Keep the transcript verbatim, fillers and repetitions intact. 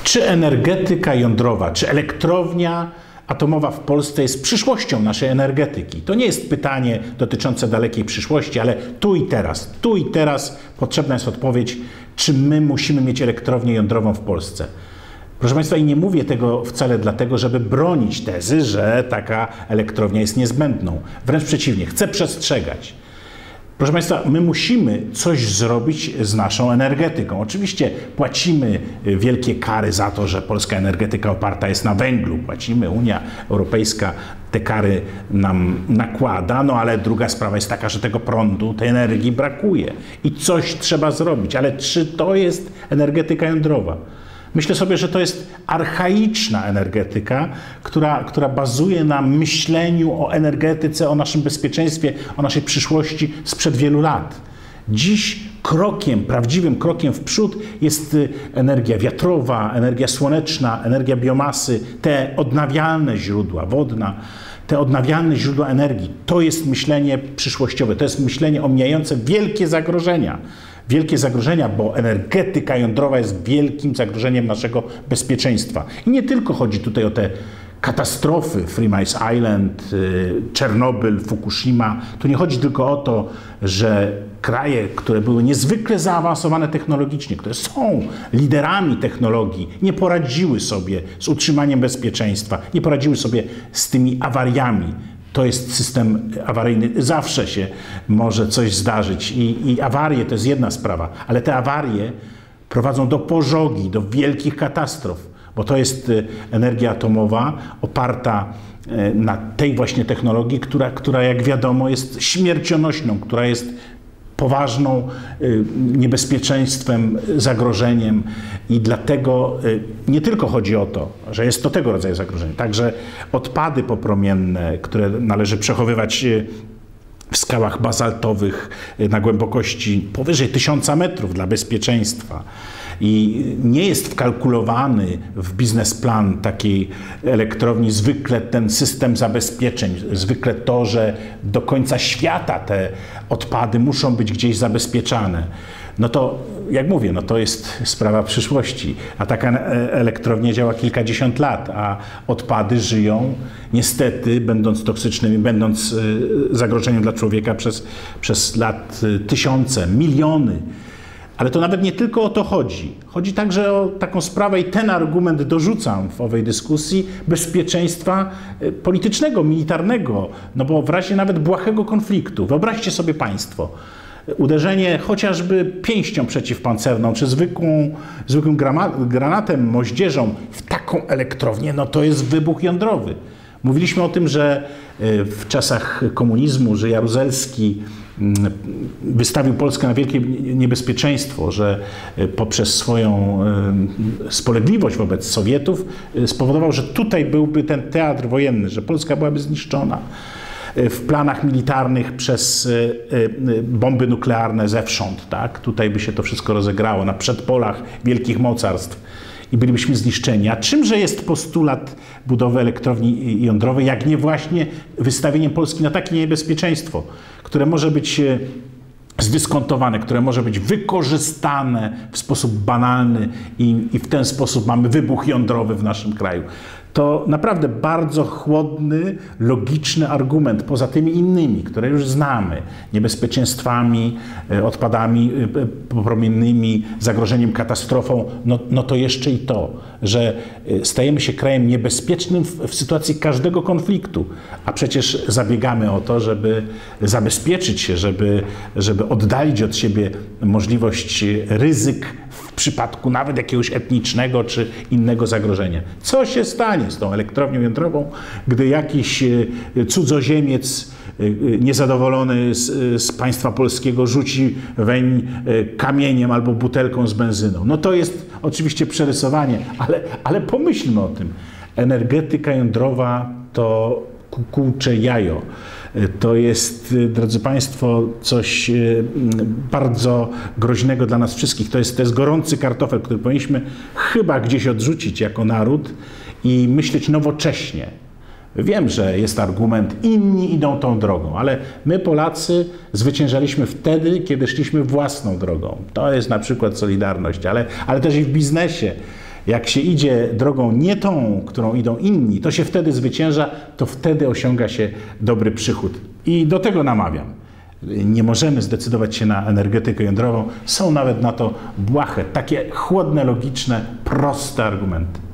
Czy energetyka jądrowa, czy elektrownia atomowa w Polsce jest przyszłością naszej energetyki? To nie jest pytanie dotyczące dalekiej przyszłości, ale tu i teraz. Tu i teraz potrzebna jest odpowiedź, czy my musimy mieć elektrownię jądrową w Polsce. Proszę Państwa, i nie mówię tego wcale dlatego, żeby bronić tezy, że taka elektrownia jest niezbędną. Wręcz przeciwnie, chcę przestrzegać. Proszę Państwa, my musimy coś zrobić z naszą energetyką. Oczywiście płacimy wielkie kary za to, że polska energetyka oparta jest na węglu. Płacimy, Unia Europejska te kary nam nakłada, no ale druga sprawa jest taka, że tego prądu, tej energii brakuje i coś trzeba zrobić. Ale czy to jest energetyka jądrowa? Myślę sobie, że to jest archaiczna energetyka, która, która bazuje na myśleniu o energetyce, o naszym bezpieczeństwie, o naszej przyszłości sprzed wielu lat. Dziś krokiem, prawdziwym krokiem w przód jest energia wiatrowa, energia słoneczna, energia biomasy, te odnawialne źródła, wodna, te odnawialne źródła energii. To jest myślenie przyszłościowe, to jest myślenie omijające wielkie zagrożenia. Wielkie zagrożenia, bo energetyka jądrowa jest wielkim zagrożeniem naszego bezpieczeństwa. I nie tylko chodzi tutaj o te katastrofy, Three Mile Island, Czernobyl, Fukushima. Tu nie chodzi tylko o to, że kraje, które były niezwykle zaawansowane technologicznie, które są liderami technologii, nie poradziły sobie z utrzymaniem bezpieczeństwa, nie poradziły sobie z tymi awariami. To jest system awaryjny. Zawsze się może coś zdarzyć i, i awarie to jest jedna sprawa, ale te awarie prowadzą do pożogi, do wielkich katastrof, bo to jest energia atomowa oparta na tej właśnie technologii, która, która jak wiadomo jest śmiercionośną, która jest poważną niebezpieczeństwem, zagrożeniem i dlatego nie tylko chodzi o to, że jest to tego rodzaju zagrożenie, także odpady popromienne, które należy przechowywać w skałach bazaltowych na głębokości powyżej tysiąca metrów dla bezpieczeństwa. I nie jest wkalkulowany w biznesplan takiej elektrowni zwykle ten system zabezpieczeń, zwykle to, że do końca świata te odpady muszą być gdzieś zabezpieczane. No to, jak mówię, no to jest sprawa przyszłości. A taka elektrownia działa kilkadziesiąt lat, a odpady żyją niestety, będąc toksycznymi, będąc zagrożeniem dla człowieka przez, przez lat tysiące, miliony. Ale to nawet nie tylko o to chodzi. Chodzi także o taką sprawę i ten argument dorzucam w owej dyskusji bezpieczeństwa politycznego, militarnego, no bo w razie nawet błahego konfliktu, wyobraźcie sobie Państwo, uderzenie chociażby pięścią przeciwpancerną czy zwykłą, zwykłym granatem, moździerzą w taką elektrownię, no to jest wybuch jądrowy. Mówiliśmy o tym, że w czasach komunizmu, że Jaruzelski wystawił Polskę na wielkie niebezpieczeństwo, że poprzez swoją spolegliwość wobec Sowietów spowodował, że tutaj byłby ten teatr wojenny, że Polska byłaby zniszczona w planach militarnych przez bomby nuklearne zewsząd. Tak? Tutaj by się to wszystko rozegrało na przedpolach wielkich mocarstw i bylibyśmy zniszczeni. A czymże jest postulat budowy elektrowni jądrowej, jak nie właśnie wystawieniem Polski na takie niebezpieczeństwo, które może być zdyskontowane, które może być wykorzystane w sposób banalny i, i w ten sposób mamy wybuch jądrowy w naszym kraju. To naprawdę bardzo chłodny, logiczny argument, poza tymi innymi, które już znamy, niebezpieczeństwami, odpadami popromiennymi, zagrożeniem, katastrofą, no, no to jeszcze i to, że stajemy się krajem niebezpiecznym w, w sytuacji każdego konfliktu, a przecież zabiegamy o to, żeby zabezpieczyć się, żeby, żeby oddalić od siebie możliwość ryzyk w przypadku nawet jakiegoś etnicznego czy innego zagrożenia. Co się stanie z tą elektrownią jądrową, gdy jakiś cudzoziemiec niezadowolony z, z państwa polskiego rzuci weń kamieniem albo butelką z benzyną? No to jest oczywiście przerysowanie, ale, ale pomyślmy o tym. Energetyka jądrowa to kukułcze jajo. To jest, drodzy Państwo, coś bardzo groźnego dla nas wszystkich. To jest, to jest gorący kartofel, który powinniśmy chyba gdzieś odrzucić jako naród i myśleć nowocześnie. Wiem, że jest argument, inni idą tą drogą, ale my Polacy zwyciężaliśmy wtedy, kiedy szliśmy własną drogą. To jest na przykład Solidarność, ale, ale też i w biznesie. Jak się idzie drogą nie tą, którą idą inni, to się wtedy zwycięża, to wtedy osiąga się dobry przychód. I do tego namawiam. Nie możemy zdecydować się na energetykę jądrową. Są nawet na to błahe, takie chłodne, logiczne, proste argumenty.